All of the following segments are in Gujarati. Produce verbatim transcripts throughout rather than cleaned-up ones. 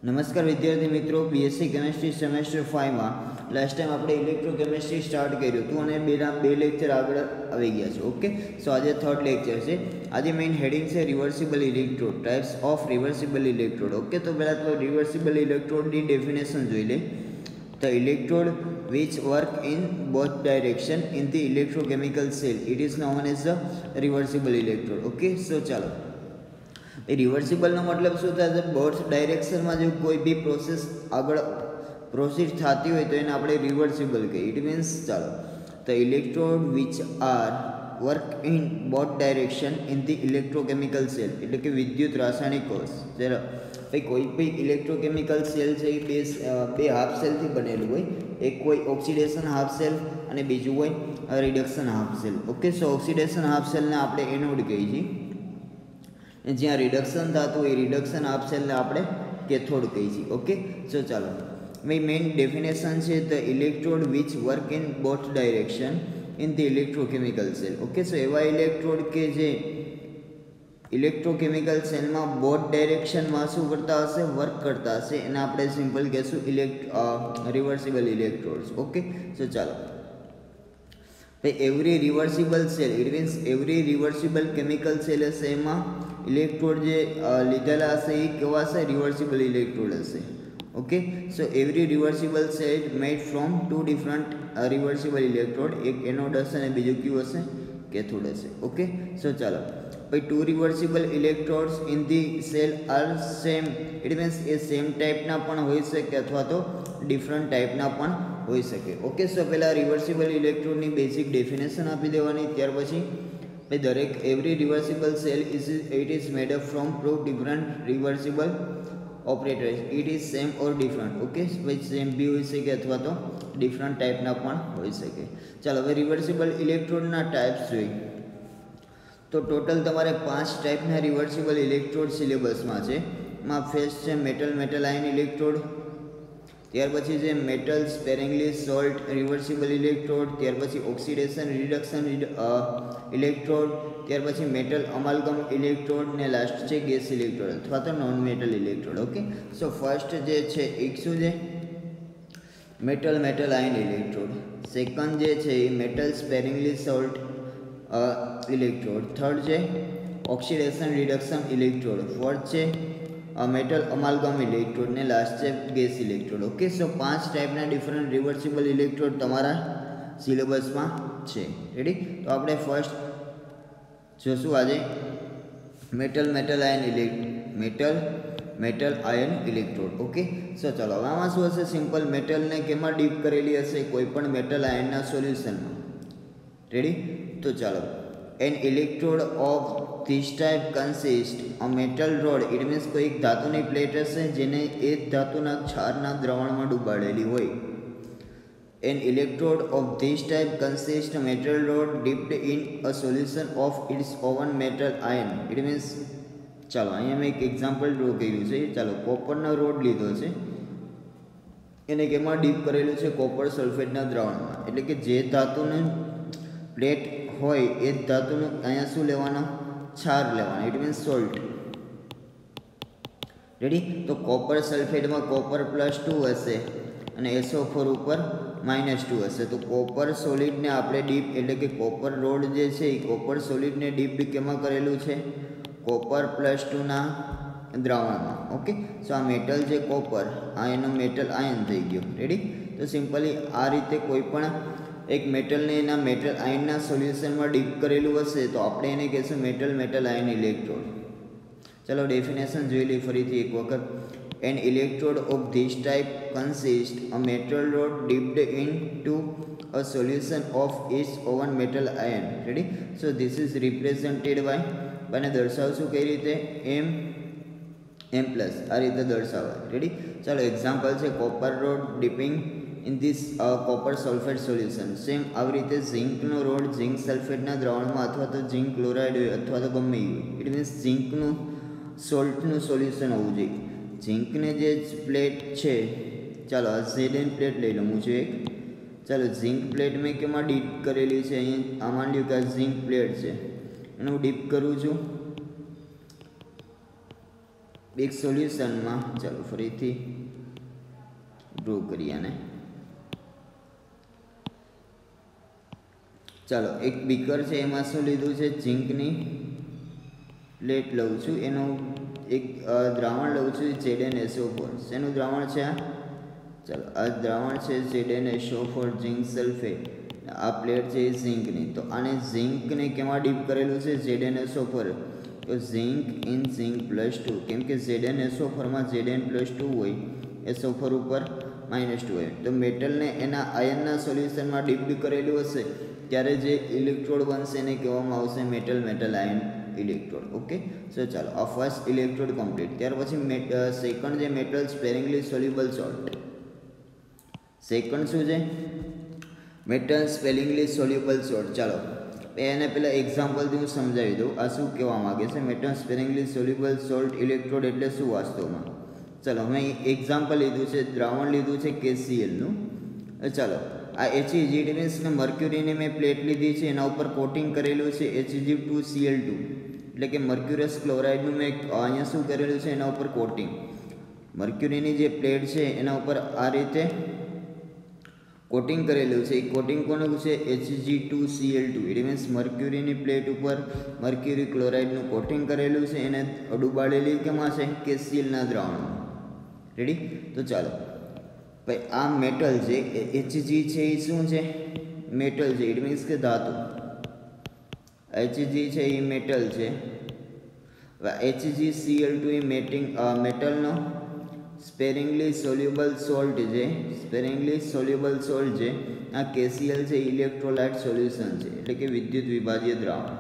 नमस्कार विद्यार्थी मित्रों, बीएससी केमिस्ट्री सेमेस्टर फाइव में लास्ट टाइम આપણે ઇલેક્ટ્રોકેમિસ્ટ્રી સ્ટાર્ટ કર્યું હતું અને બેના બે લેક્ચર આગળ આવી ગયા છે. ઓકે, સો આજે થર્ડ લેક્ચર છે. આજે મેઇન હેડિંગ છે reversible electrode, types of reversible electrode. Okay, તો પહેલાં તો રિવર્સિબલ ઇલેક્ટ્રોડની ડેફિનેશન જોઈ લે. The electrode which work in both direction in the electrochemical cell, it is known as the reversible electrode. Okay, so ચાલો એ રિવર્સિબલનો મતલબ શું થાય છે? બોથ ડાયરેક્શનમાં જો કોઈ બી પ્રોસેસ આગળ પ્રોસીડ થતી હોય તો એને આપણે રિવર્સિબલ કહીએ. ઇટ મીન્સ ચાલો the electrode which are work in both direction in the electrochemical cell, એટલે કે વિદ્યુત રાસાયણિક કોષ. ચાલો ભાઈ, કોઈ બી ઇલેક્ટ્રોકેમિકલ સેલ છે એ બે બે હાફ સેલથી બનેલું હોય. એક કોઈ ઓક્સિડેશન હાફ સેલ અને બીજું હોય reduction half cell. Okay, so oxidation half સેલને આપણે એનોડ કહીએ છીએ. જ્યાં રિડક્શન થતું હોય રિડક્શન હાફ સેલને આપણે કેથોડ કહીએ છીએ. ઓકે, સો ચાલો ભાઈ મેઇન ડેફિનેશન છે the electrode which work in both direction in the electrochemical cell. Okay, so એવા ઇલેક્ટ્રોડ કે જે ઇલેક્ટ્રોકેમિકલ સેલમાં બોથ ડાયરેક્શનમાં શું કરતા હશે? વર્ક કરતા હશે. એને આપણે સિમ્પલ કહેશું elect reversible electrodes. Okay, so ચાલો ભાઈ every reversible cell, it means every reversible chemical cell હશે એમાં ઇલેક્ટ્રોડ જે લીધેલા હશે એ કેવા હશે? રિવર્સિબલ ઇલેક્ટ્રોડ હશે. Okay, so every reversible cell made from two different reversible electrode. એક એનોડ હશે અને બીજું કયું હશે? કેથોડ હશે. ઓકે, સો ચાલો ભાઈ two reversible electrodes in the cell are same, it means એ સેમ ટાઈપના પણ હોઈ શકે અથવા તો ડિફરન્ટ ટાઈપના પણ હોઈ શકે. ઓકે, સો પહેલાં રિવર્સિબલ ઇલેક્ટ્રોડની બેઝિક ડેફિનેશન આપી દેવાની. ત્યાર પછી ભાઈ દરેક every reversible cell is it is made up from two different reversible operators. It is same or different. Okay, ભાઈ સેમ બી હોઈ શકે અથવા તો ડિફરન્ટ ટાઈપના પણ હોઈ શકે. ચાલો હવે રિવર્સિબલ ઇલેક્ટ્રોડના ટાઈપ્સ જોઈ તો ટોટલ તમારે પાંચ ટાઈપના રિવર્સિબલ ઇલેક્ટ્રોડ સિલેબસમાં છે. એમાં ફર્સ્ટ છે મેટલ મેટલ આયન ઇલેક્ટ્રોડ, ત્યાર પછી છે metal sparingly salt reversible electrode, ત્યાર પછી ઓક્સિડેશન રિડક્શન ઇલેક્ટ્રોડ, ત્યાર પછી મેટલ અમાલ્ગમ ઇલેક્ટ્રોડ ને લાસ્ટ છે ગેસ ઇલેક્ટ્રોડ અથવા તો non metal electrode. Okay, so first જે છે એક શું છે? Metal metal ion electrode. Second જે છે એ metal sparingly salt electrode. Third છે ઓક્સિડેશન રિડક્શન ઇલેક્ટ્રોડ. ફોર્થ છે મેટલ અમાલ્ગમ ઇલેક્ટ્રોડ ને લાસ્ટ છે ગેસ ઇલેક્ટ્રોડ. ઓકે, સો પાંચ ટાઈપના ડિફરન્ટ રિવર્સિબલ ઇલેક્ટ્રોડ તમારા સિલેબસમાં છે. રેડી? તો આપણે ફર્સ્ટ જોશું આજે metal metal ion electrode metal metal ion electrode. Okay, so ચાલો હવે આમાં શું હશે? સિમ્પલ મેટલને કેમાં ડીપ કરેલી હશે? કોઈ પણ મેટલ આયનના સોલ્યુશનમાં. રેડી? તો ચાલો an electrode of this type consist a metal rod, it means કોઈ એક ધાતુની પ્લેટ હશે જેને એ જ ધાતુના ક્ષારના દ્રાવણમાં ડૂબાડેલી હોય. An electrode of this type consist metal rod dipped in a solution of its own metal ion. It means ચાલો અહીંયા મેં એક એક્ઝામ્પલ ડ્રો કર્યું છે. ચાલો કોપરનો રોડ લીધો છે, એને કેમાં ડીપ કરેલું છે? કોપર સલ્ફેટના દ્રાવણમાં. એટલે કે જે ધાતુનું પ્લેટ હોય એ જ ધાતુનું અહીંયા શું લેવાનો? ક્ષાર લેવાનો. It means salt. રેડી? તો કોપર સલ્ફેટમાં કોપર પ્લસ ટુ હશે અને એસઓ ફોર ઉપર માઇનસ ટુ હશે. તો કોપર સોલિડને આપણે ડીપ એટલે કે કોપર રોડ જે છે એ કોપર સોલિડને ડીપ કેમાં કરેલું છે? કોપર પ્લસ ટુના દ્રાવણમાં. ઓકે, સો આ મેટલ જે કોપર આ એનો મેટલ આયન થઈ ગયો. રેડી? તો સિમ્પલી આ રીતે કોઈ પણ એક મેટલને એના મેટલ આયનના સોલ્યુશનમાં ડીપ કરેલું હશે તો આપણે એને કહેશું મેટલ મેટલ આયન ઇલેક્ટ્રોડ. ચાલો ડેફિનેશન જોઈ લઈએ ફરીથી એક વખત. An electrode of this type consist a metal rod dipped into a solution of its own metal ion. Ready? So this is represented by અને દર્શાવશું કઈ રીતે? એમ એમ પ્લસ આ રીતે દર્શાવાય. રેડી? ચાલો એક્ઝામ્પલ છે copper rod dipping in this copper sulphate solution. Same આવી રીતે ઝિંકનો રોડ ઝિંક સલ્ફેટના દ્રાવણમાં અથવા તો ઝિંક ક્લોરાઇડ હોય અથવા તો ગમે એ હોય. ઇટ મીન્સ ઝિંકનું સોલ્ટનું સોલ્યુશન હોવું જોઈએ. ઝિંકને જે પ્લેટ છે, ચાલો આ ઝેડ પ્લેટ લઈ લઉં છું એક. ચાલો ઝિંક પ્લેટ મેં કેમાં ડીપ કરેલી છે? અહીંયા આ માની લ્યો કે આ ઝિંક પ્લેટ છે, એને હું ડીપ કરું છું એક સોલ્યુશનમાં ચાલો ફરીથી ડ્રો કરીએ આને. ચાલો એક બીકર છે, એમાં શું લીધું છે, ઝીંકની પ્લેટ લઉં છું, એનું એક દ્રાવણ લઉં છું Z N S O four. શેનું દ્રાવણ છે આ? ચાલો આ દ્રાવણ છે Z N S O four zinc sulphate. આ પ્લેટ છે એ ઝીંકની. તો આને ઝીંકને કેમાં ડીપ કરેલું છે? Z N S O four. તો zinc in zinc plus two, કેમ કે ઝેડ એન એસ ઓ ફોરમાં ઝેડ એન પ્લસ ટુ હોય, એસ ઓ ફોર ઉપર માઇનસ ટુ હોય. તો મેટલને એના આયનના સોલ્યુશનમાં ડીપ કરેલું હશે ત્યારે જે ઇલેક્ટ્રોડ બનશે એને કહેવામાં આવશે metal metal ion electrode. Okay, so ચાલો આ ફર્સ્ટ ઇલેક્ટ્રોડ કમ્પ્લીટ. ત્યાર પછી સેકન્ડ જે metal sparingly soluble salt. Second શું છે? Metal sparingly soluble salt. ચાલો એને પહેલાં એક્ઝામ્પલથી હું સમજાવી દઉં આ શું કહેવા માગે છે. Metal sparingly soluble salt electrode એટલે શું વાસ્તવમાં? ચાલો મેં એક્ઝામ્પલ લીધું છે, દ્રાવણ લીધું છે કેસીએલનું. ચાલો આ એચઈજી મીન્સ ને મર્ક્યુરીની મેં પ્લેટ લીધી છે, એના ઉપર કોટિંગ કરેલું છે એચઈજી ટુ સીએલ ટુ, એટલે કે મર્ક્યુરસ ક્લોરાઇડનું મેં અહીંયા શું કરેલું છે, એના ઉપર કોટિંગ. મર્ક્યુરીની જે પ્લેટ છે એના ઉપર આ રીતે કોટિંગ કરેલું છે. એ કોટિંગ કોનું છે? Hg two CL two. It means મર્ક્યુરીની પ્લેટ ઉપર મર્ક્યુરી ક્લોરાઇડનું કોટિંગ કરેલું છે, એને ડુબાડેલી કેમાં છે? કેસીએલના દ્રાવણમાં. રેડી? તો ચાલો ભાઈ આ મેટલ છે એચજી છે એ શું છે? મેટલ છે. ઇટ મીન્સ કે ધાતુ. એચજી છે એ મેટલ છે. એચજી સીએલ ટુ એ મેટિંગ મેટલનો સ્પેરિંગલી સોલ્યુબલ સોલ્ટ છે. સ્પેરિંગલી સોલ્યુબલ સોલ્ટ છે. આ કેસીએલ છે ઇલેક્ટ્રોલાઇટ સોલ્યુશન છે, એટલે કે વિદ્યુત વિભાજ્ય દ્રાવણ.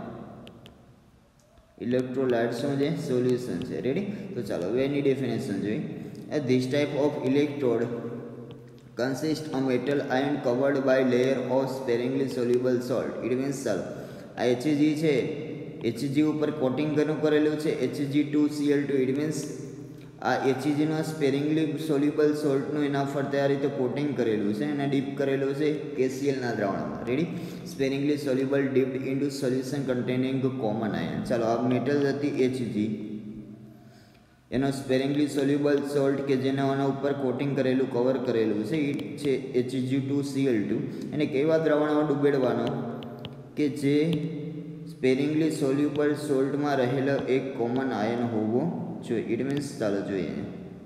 ઇલેક્ટ્રોલાઇટ શું છે? સોલ્યુશન છે. રેડી? તો ચાલો હવે એની ડેફિનેશન જોઈએ. This type of electrode consist a metal ion covered by layer of sparingly soluble salt. It means ચાલો આ Hg છે, Hg ઉપર કોટિંગ કરનું કરેલું છે Hg two CL two. It means આ Hg નો સ્પેરિંગલી સોલ્યુબલ સોલ્ટનું એના ફરતે આ રીતે કોટિંગ કરેલું છે અને ડીપ કરેલું છે કેસીએલના દ્રાવણમાં. Ready? Sparingly soluble dipped into solution containing common ion. ચાલો આ મેટલ હતી Hg, એનો સ્પેરિંગલી સોલ્યુબલ સોલ્ટ કે જેને આના ઉપર કોટિંગ કરેલું કવર કરેલું છે એ છે એચજી ટુ સીએલ ટુ. એને કેવા દ્રાવણમાં ડૂબેડવાનો? કે જે સ્પેરિંગલી સોલ્યુબલ સોલ્ટમાં રહેલો એક કોમન આયન હોવો જોઈએ. ઇટ મીન્સ ચાલો જોઈએ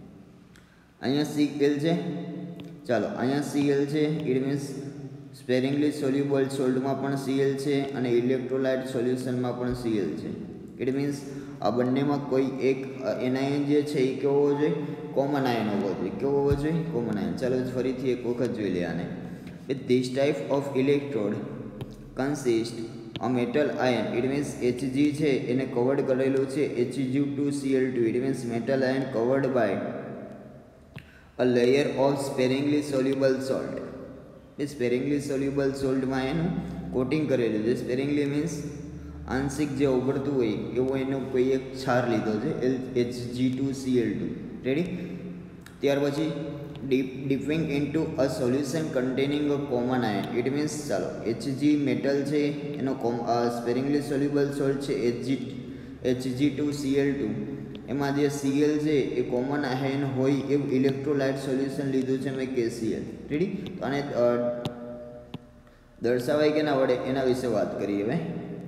અહીંયા સીએલ છે. ચાલો અહીંયા સીએલ છે. ઇટ મીન્સ સ્પેરિંગલી સોલ્યુબલ સોલ્ટમાં પણ સીએલ છે અને ઇલેક્ટ્રોલાઇટ સોલ્યુશનમાં પણ સીએલ છે. ઇટ મીન્સ આ બંનેમાં કોઈ એક એનાયન જે છે એ કેવો હોવો જોઈએ? કોમન આયન હોવો જોઈએ. કેવો હોવો જોઈએ? Common ion. ચાલો ફરીથી એક વખત જોઈ લે આને. With this type of electrode consist a metal ion. It means Hg છે એને કવર્ડ કરેલું છે Hg two CL two. It means metal ion covered by a layer of sparingly soluble salt. એ સ્પેરિંગલી સોલ્યુબલ સોલ્ટમાં એનું કોટિંગ કરેલું છે. સ્પેરિંગલી મીન્સ આંશિક જે ઉભરતું હોય એવો એનો કોઈ એક છાર લીધો છે Hg two CL two. Ready? ત્યાર પછી dip dipping into a solution containing a common ion. It means ચાલો એચજી મેટલ છે એનો કોમ સ્પેરિંગલી સોલ્યુબલ સોલ્ટ છે Hg Hg two CL two. એમાં જે સીએલ છે એ કોમન આયન હોય એવું ઇલેક્ટ્રોલાઇટ સોલ્યુશન લીધું છે મેં કેસીએલ. રેડી? તો આને દર્શાવાય કે ના વડે એના વિશે વાત કરીએ હવે.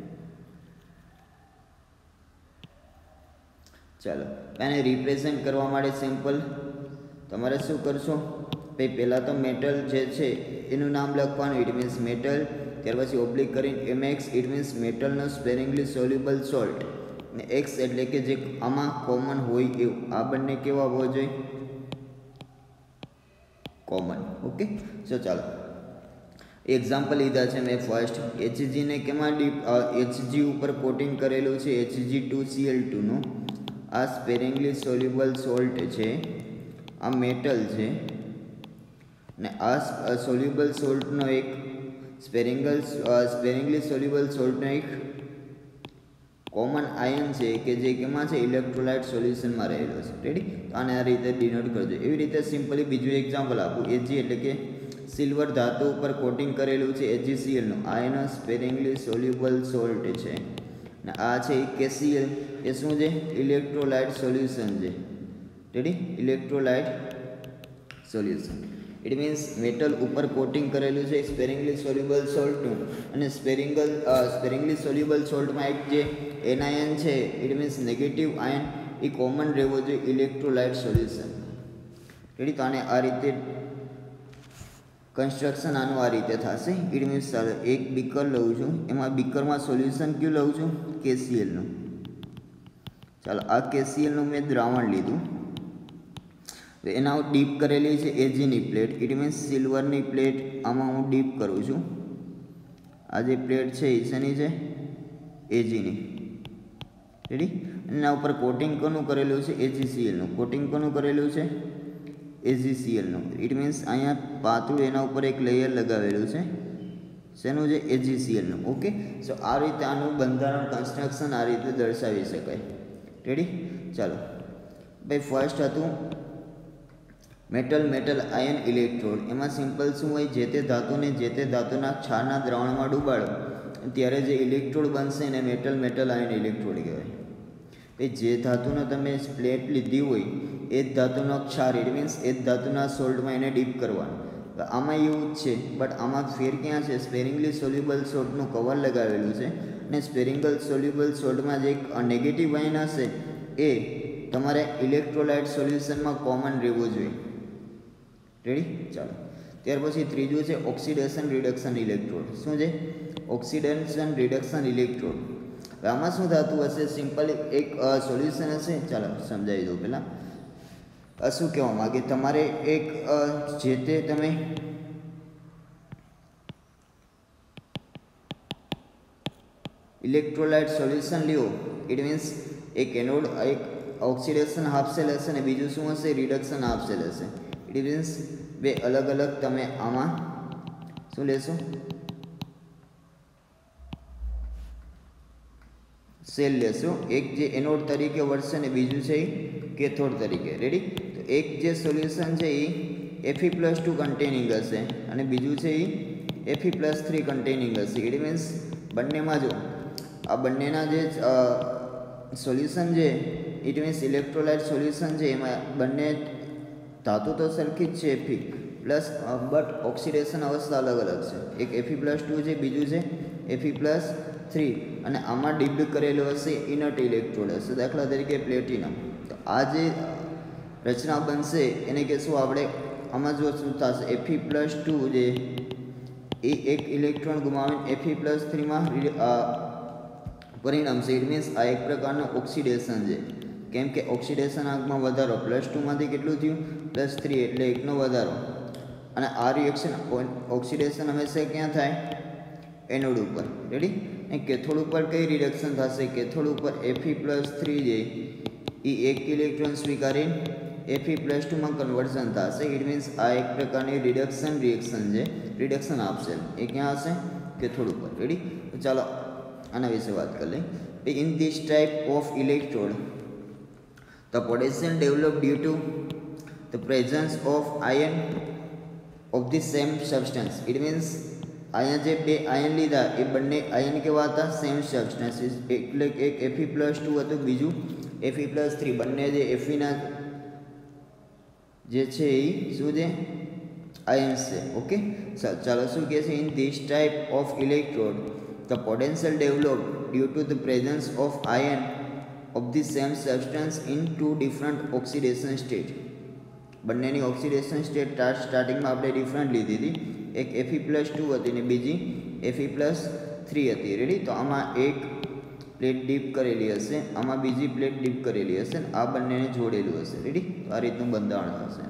ચાલો આને રિપ્રેઝેન્ટ કરવા માટે સિમ્પલ તમારે શું કરશો? ભાઈ પહેલાં તો મેટલ જે છે એનું નામ લખવાનું. It means metal. ત્યાર પછી ઓબ્લિક કરીને એમએક્સ. ઇટ મીન્સ મેટલનો સ્પેરિંગલી સોલ્યુબલ સોલ્ટ. ને એક્સ એટલે કે જે આમાં કોમન હોય એવું. આ બંને કેવા હોવો જોઈએ? કોમન. ઓકે, સો ચાલો એક્ઝામ્પલ લીધા છે મેં. ફર્સ્ટ એચજીને કેમાં ડીપ એચજી ઉપર કોટિંગ કરેલું છે એચજી ટુ સીએલ ટુનું. આ સ્પેરિંગલી સોલ્યુબલ સોલ્ટ છે, આ મેટલ છે ને આ સોલ્યુબલ સોલ્ટનો એક સ્પેરિંગલ સ્પેરિંગલી સોલ્યુબલ સોલ્ટનો એક કોમન આયન છે કે જે કેમાં છે? ઇલેક્ટ્રોલાઇટ સોલ્યુશનમાં રહેલો છે. રેડી? તો આને આ રીતે ડિનોટ કરજો. એવી રીતે સિમ્પલી બીજું એક્ઝામ્પલ આપું. એજી એટલે કે સિલ્વર ધાતુ ઉપર કોટિંગ કરેલું છે એજીસીએલનું. આ એનો સ્પેરિંગલી સોલ્યુબલ સોલ્ટ છે ને આ છે કેસીએલ. એ શું છે? ઇલેક્ટ્રોલાઇટ સોલ્યુશન છે. Ready electrolyte solution it means metal ઉપર કોટિંગ કરેલું છે સ્પેરિંગલી સોલ્યુબલ સોલ્ટનું અને સ્પેરિંગલ સ્પેરિંગલી સોલ્યુબલ સોલ્ટમાં એક જે એનાયન છે ઇટ મીન્સ નેગેટિવ આયન એ કોમન રહેવો જોઈએ ઇલેક્ટ્રોલાઇટ સોલ્યુશન રેડી તો આને આ રીતે કન્સ્ટ્રક્શન આનું આ રીતે થશે ઇટ મીન્સ ચાલો એક બીકર લઉં છું એમાં બીકરમાં સોલ્યુશન કયું લઉં છું કેસીએલનું ચાલો આ કેસીએલનું મેં દ્રાવણ લીધું એના હું ડીપ કરેલી છે એજીની પ્લેટ ઇટ મીન્સ સિલ્વરની પ્લેટ આમાં હું ડીપ કરું છું આ જે પ્લેટ છે એ શેની છે એજીની રેડી એના ઉપર કોટિંગ કોનું કરેલું છે એજીસીએલનું કોટિંગ કોનું કરેલું છે એજીસીએલનું ઇટ મીન્સ અહીંયા પાતળું એના ઉપર એક લેયર લગાવેલું છે શેનું છે એજીસીએલનું ઓકે સો આ રીતે આનું બંધારણ કન્સ્ટ્રક્શન આ રીતે દર્શાવી શકાય રેડી ચાલો ભાઈ ફર્સ્ટ હતું મેટલ મેટલ આયન ઇલેક્ટ્રોડ એમાં સિમ્પલ શું હોય જે તે ધાતુને જે તે ધાતુના ક્ષારના દ્રાવણમાં ડૂબાડો ત્યારે જે ઇલેક્ટ્રોડ બનશે એને મેટલ મેટલ આયન ઇલેક્ટ્રોડ કહેવાય ભાઈ જે ધાતુનો તમે પ્લેટ લીધી હોય એ જ ધાતુનો ક્ષાર ઇટ મીન્સ એ જ ધાતુના સોલ્ટમાં એને ડીપ કરવાનું આમાં એવું જ છે બટ આમાં ફેર ક્યાં છે સ્પેરિંગલી સોલ્યુબલ સોલ્ટનું કવર લગાવેલું છે અને સ્પેરિંગલ સોલ્યુબલ સોલ્ટમાં જે એક નેગેટિવ આયન હશે એ તમારે ઇલેક્ટ્રોલાઇટ સોલ્યુશનમાં કોમન રહેવું જોઈએ રેડી ચાલો ત્યાર પછી ત્રીજું છે ઓક્સિડેશન રિડક્શન ઇલેક્ટ્રોડ શું છે ઓક્સિડેશન રિડક્શન ઇલેક્ટ્રોડ આમાં શું થતું હશે સિમ્પલી એક સોલ્યુશન હશે ચાલો સમજાવી દઉં પહેલાં શું કહેવા માગે તમારે એક જે તે તમે ઇલેક્ટ્રોલાઇટ સોલ્યુશન લ્યો ઇટ મીન્સ એક એનોડ એક ઓક્સિડેશન હાફ સેલ હશે અને બીજું શું હશે રિડક્શન હાફ સેલ હશે ઇટ મીન્સ બે અલગ અલગ તમે આમાં શું લેશો સેલ લેશો એક જે એનોડ તરીકે વર્તશે અને બીજું છે એ કેથોડ તરીકે રેડી તો એક જે સોલ્યુશન છે એ એફી પ્લસ ટુ કન્ટેનિંગ હશે અને બીજું છે એ એફી પ્લસ થ્રી કન્ટેનિંગ હશે ઇટ મીન્સ બંનેમાં જો આ બંનેના જે સોલ્યુશન છે ઇટ મીન્સ ઇલેક્ટ્રોલાઇટ સોલ્યુશન છે એમાં બંને ધાતુ તો સરખી જ છે એફી પ્લસ બટ ઓક્સિડેશન અવસ્થા અલગ અલગ છે એક એફી પ્લસ ટુ છે બીજું છે એફી પ્લસ થ્રી અને આમાં ડીપ્ડ કરેલું હશે ઇનર્ટ ઇલેક્ટ્રોડ હશે દાખલા તરીકે પ્લેટિનમ તો આ જે રચના બનશે એને કહેશું આપણે આમાં જો શું થશે એફી પ્લસ ટુ જે એ એક ઇલેક્ટ્રોન ગુમાવીને એફી પ્લસ થ્રીમાં પરિણમશે ઇટ મીન્સ આ એક પ્રકારનું ઓક્સિડેશન છે કેમ કે ઓક્સિડેશન આંકમાં વધારો પ્લસ ટુમાંથી કેટલું થયું પ્લસ થ્રી એટલે એકનો વધારો અને આ રિએક્શન ઓક્સિડેશન હંમેશા ક્યાં થાય એનોડ ઉપર રેડી અને કેથોડ ઉપર કઈ રિડક્શન થશે કેથોડ ઉપર એફી પ્લસ થ્રી જે એ એક ઇલેક્ટ્રોન સ્વીકારીને એફી પ્લસ ટુમાં કન્વર્ઝન થશે ઇટ મીન્સ આ એક પ્રકારની રિડક્શન રિએક્શન છે રિડક્શન આપશે એ ક્યાં હશે કેથોડ ઉપર રેડી તો ચાલો આના વિશે વાત કરી લઈએ in this type of electrode the potential developed due to the presence of ion of the same substance it means અહીંયા જે બે આયન લીધા એ બંને આયન કેવા હતા સેમ સબસ્ટન્સ એટલે એક એફી પ્લસ ટુ હતું બીજું એફી પ્લસ થ્રી બંને જે એફીના જે છે એ શું છે આયન્સ છે ઓકે ચાલો શું કહે છે in this type of electrode the potential developed due to the presence of ion of the same substance in two different oxidation state બંનેની ઓક્સિડેશન સ્ટેટ સ્ટાર્ટિંગમાં આપણે ડિફરન્ટ લીધી હતી એક એફી પ્લસ ટુ હતી ને બીજી એફી પ્લસ થ્રી હતી રેડી તો આમાં એક પ્લેટ ડીપ કરેલી હશે આમાં બીજી પ્લેટ ડીપ કરેલી હશે ને આ બંનેને જોડેલું હશે રેડી તો આ રીતનું બંધારણ થશે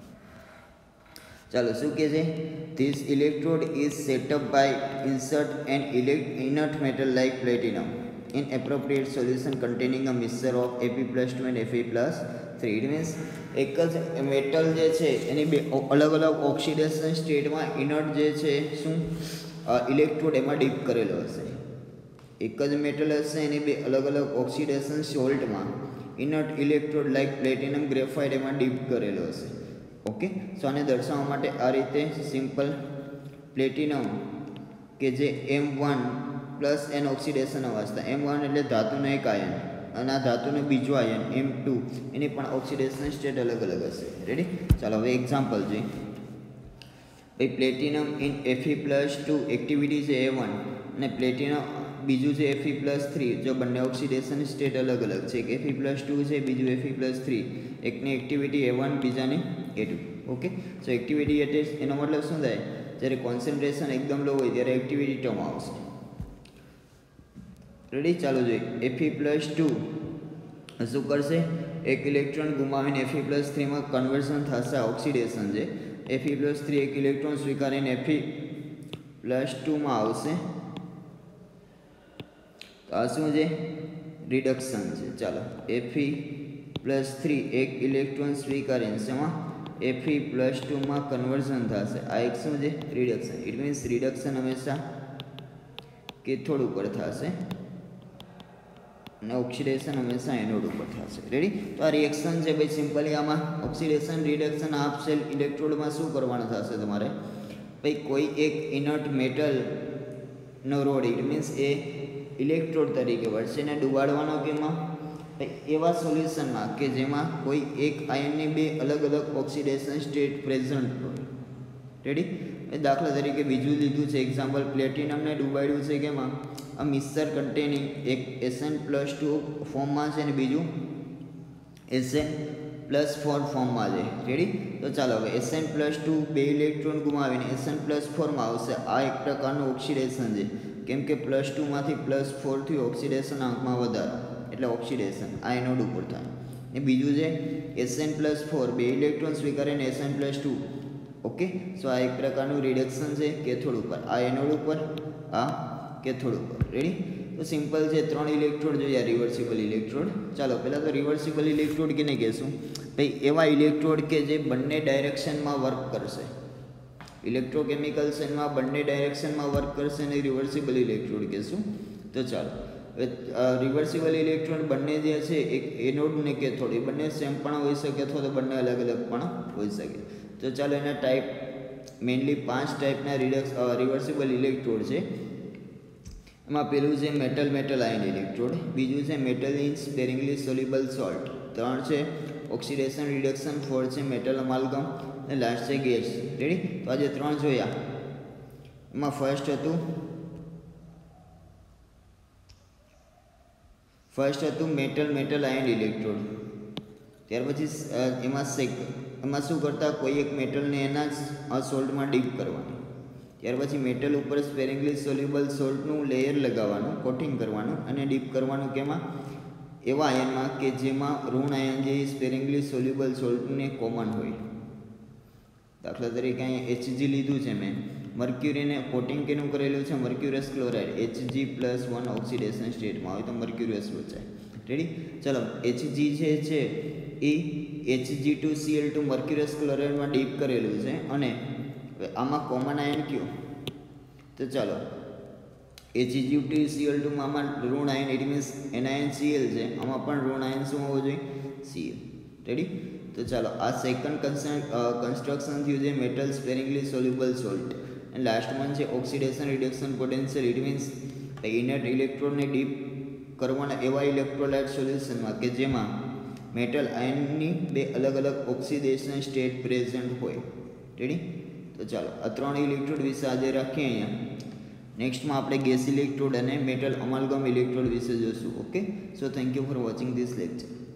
ચાલો શું કહે છે this electrode is set up by insert an inert metal like platinum in appropriate solution containing a mixture of Ap plus two and Fe plus three it means એક જ મેટલ જે છે એની બે અલગ અલગ ઓક્સિડેશન સ્ટેટમાં ઇનર્ટ જે છે શું ઇલેક્ટ્રોડ એમાં ડીપ કરેલો હશે એક જ મેટલ હશે એની બે અલગ અલગ ઓક્સિડેશન સોલ્ટમાં inert electrode like platinum graphite એમાં ડીપ કરેલો હશે ઓકે સો આને દર્શાવવા માટે આ રીતે સિમ્પલ પ્લેટિનમ કે જે M one plus N oxidation અવસ્થા એમ વન એટલે ધાતુનો એક આયન અને આ ધાતુનો બીજો આયન એમ ટુ એની પણ ઓક્સિડેશન સ્ટેટ અલગ અલગ હશે. રેડી? ચાલો હવે એક્ઝામ્પલ જોઈએ. ભાઈ platinum in Fe plus two activity છે એ વન અને પ્લેટિનમ બીજું છે એફી પ્લસ થ્રી. જો બંને ઓક્સિડેશન સ્ટેટ અલગ અલગ છે, એક એફી પ્લસ ટુ છે, બીજું એફી પ્લસ થ્રી, એકની એક્ટિવિટી એ વન બીજાની એ ટુ. ઓકે, સો એક્ટિવિટી એટલે એનો મતલબ શું થાય? જ્યારે કોન્સન્ટ્રેશન એકદમ લો હોય ત્યારે એક્ટિવિટી ટર્મ આવશે. રેડી? ચાલો જોઈએ. એફી પ્લસ ટુ શું કરશે? એક ઇલેક્ટ્રોન ગુમાવીને એફી પ્લસ થ્રીમાં કન્વર્ઝન થશે, ઓક્સિડેશન છે. એફી પ્લસ થ્રી એક ઇલેક્ટ્રોન સ્વીકારીને એફી પ્લસ ટુમાં આવશે, તો આ શું છે? રિડક્શન છે. ચાલો, એફી પ્લસ થ્રી એક ઇલેક્ટ્રોન સ્વીકારીને શેમાં? એફી પ્લસ ટુમાં કન્વર્ઝન થશે, આ એક શું છે? રિડક્શન. ઇટ મીન્સ રિડક્શન હંમેશા કેથોડ ઉપર થશે અને ઓક્સિડેશન હંમેશા એનોડ ઉપર થશે. રેડી? તો આ રિએક્શન છે ભાઈ. સિમ્પલી આમાં ઓક્સિડેશન રિડક્શન હાફ શેલ ઇલેક્ટ્રોડમાં શું કરવાનું થશે તમારે? ભાઈ કોઈ એક ઇનર્ટ મેટલનો રોડ, ઇટ મીન્સ એ ઇલેક્ટ્રોડ તરીકે વર્તશે ને ડુબાડવાનો કેમાં? એવા સોલ્યુશનમાં કે જેમાં કોઈ એક આયનની બે અલગ અલગ ઓક્સિડેશન સ્ટેટ પ્રેઝન્ટ હોય. રેડી? દાખલા તરીકે બીજું લીધું છે એક્ઝામ્પલ, પ્લેટિનમને ડુબાડ્યું છે કેમાં? આ મિક્સર કન્ટેનિંગ એક એસએન પ્લસ ટુ ફોર્મમાં છે અને બીજું એસએન પ્લસ ફોર ફોર્મમાં છે. રેડી? તો ચાલો હવે એસએન પ્લસ ટુ બે ઇલેક્ટ્રોન ગુમાવીને એસએન પ્લસ ફોરમાં આવશે. આ એક પ્રકારનું ઓક્સિડેશન છે, કેમ કે પ્લસ ટુમાંથી પ્લસ ફોરથી ઓક્સિડેશન આંકમાં વધારો, એટલે ઓક્સિડેશન આ એનોડ ઉપર થાય. ને બીજું છે એસએન પ્લસ ફોર બે ઇલેક્ટ્રોન સ્વીકારીને S N plus two. Okay, so આ એક પ્રકારનું રિડક્શન છે કેથોડ ઉપર, આ એનોડ ઉપર, આ કેથોડ ઉપર. રેડી? તો સિમ્પલ છે. ત્રણ ઇલેક્ટ્રોડ જોઈએ, રિવર્સિબલ ઇલેક્ટ્રોડ. ચાલો પહેલાં તો રિવર્સિબલ ઇલેક્ટ્રોડ કેને કહેશું? ભાઈ એવા ઇલેક્ટ્રોડ કે જે બંને ડાયરેક્શનમાં વર્ક કરશે. ઇલેક્ટ્રોકેમિકલ્સ એમાં બંને ડાયરેક્શનમાં વર્ક કરશે અને રિવર્સિબલ ઇલેક્ટ્રોડ કહેશું. તો ચાલો રિવર્સિબલ ઇલેક્ટ્રોન બંને જે છે એક એનોડ ને કેથોડ એ બંને સેમ પણ હોઈ શકે અથવા તો બંને અલગ અલગ પણ હોઈ શકે. તો ચાલો એના ટાઈપ મેઇનલી પાંચ ટાઈપના રિડક્સ રિવર્સિબલ ઇલેક્ટ્રોડ છે. એમાં પેલું છે મેટલ મેટલ આયન ઇલેક્ટ્રોડ, બીજું છે metal in sparingly soluble salt, ત્રણ છે ઓક્સિડેશન રિડક્શન, ફોર છે મેટલ અમાલ્ગમ અને લાસ્ટ છે ગેસ. રેડી? તો આજે ત્રણ જોયા. એમાં ફર્સ્ટ હતું ફર્સ્ટ હતું મેટલ મેટલ આયન ઇલેક્ટ્રોડ. ત્યાર પછી એમાં સેક એમાં શું કરતા? કોઈ એક મેટલને એના જ સોલ્ટમાં ડીપ કરવાનું. ત્યાર પછી મેટલ ઉપર સ્પેરિંગલી સોલ્યુબલ સોલ્ટનું લેયર લગાવવાનું, કોટિંગ કરવાનું અને ડીપ કરવાનું કેમાં? એવા આયનમાં કે જેમાં ઋણ આયન જે સ્પેરિંગલી સોલ્યુબલ સોલ્ટને કોમન હોય. દાખલા તરીકે અહીંયા એચજી લીધું છે મેં, મર્ક્યુરીને કોટિંગ કેનું કરેલું છે? Mercurous chloride, H G plus one oxidation સ્ટેટમાં હોય તો મર્ક્યુરિયસ વચાય. રેડી? ચલો એચજી જે છે એ H G two CL two mercurous ક્લોરાઇડમાં ડીપ કરેલું છે અને આમાં કોમન આયન કયો? તો ચાલો એચજી ટુ સીએલ ટુમાં આમાં ઋણ ion, it means anion C L છે, આમાં પણ ઋણ આયન શું હોવો જોઈએ? સીએલ. રેડી? તો ચાલો આ સેકન્ડ કન્સ્ટ્રક્શન થયું છે મેટલ સ્પેરિંગલી સોલ્યુબલ સોલ્ટ. અને લાસ્ટ વન છે oxidation reduction potential, it means inert ઇલેક્ટ્રોનને ડીપ કરવાના એવા ઇલેક્ટ્રોલાઇટ સોલ્યુશનમાં કે જેમાં મેટલ આયનની બે અલગ અલગ ઓક્સિડેશન સ્ટેટ પ્રેઝન્ટ હોય. રેડી? તો ચાલો આ ત્રણ ઇલેક્ટ્રોડ વિશે આજે રાખીએ અહીંયા. નેક્સ્ટમાં આપણે ગેસ ઇલેક્ટ્રોડ અને મેટલ અમાલ્ગમ ઇલેક્ટ્રોડ વિશે જોશું. Okay, so thank you for watching this lecture.